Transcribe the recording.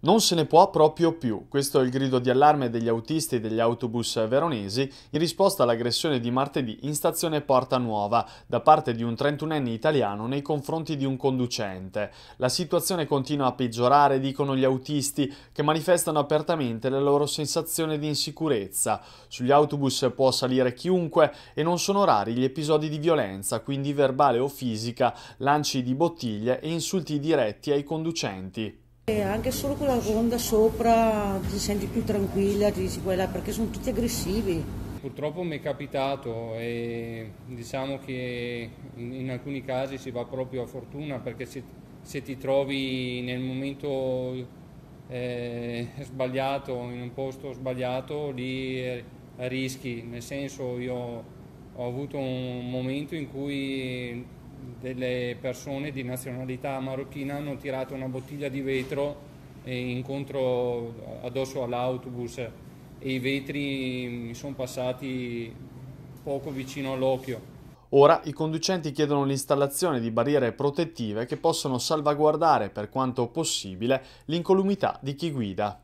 Non se ne può proprio più. Questo è il grido di allarme degli autisti degli autobus veronesi in risposta all'aggressione di martedì in stazione Porta Nuova da parte di un 31enne italiano nei confronti di un conducente. La situazione continua a peggiorare, dicono gli autisti, che manifestano apertamente la loro sensazione di insicurezza. Sugli autobus può salire chiunque e non sono rari gli episodi di violenza, quindi verbale o fisica, lanci di bottiglie e insulti diretti ai conducenti. E anche solo quella ronda sopra ti senti più tranquilla, ti dici quella perché sono tutti aggressivi. Purtroppo mi è capitato e diciamo che in alcuni casi si va proprio a fortuna perché se ti trovi nel momento sbagliato, in un posto sbagliato, lì rischi. Nel senso, io ho avuto un momento in cui delle persone di nazionalità marocchina hanno tirato una bottiglia di vetro incontro addosso all'autobus e i vetri mi sono passati poco vicino all'occhio. Ora i conducenti chiedono l'installazione di barriere protettive che possono salvaguardare per quanto possibile l'incolumità di chi guida.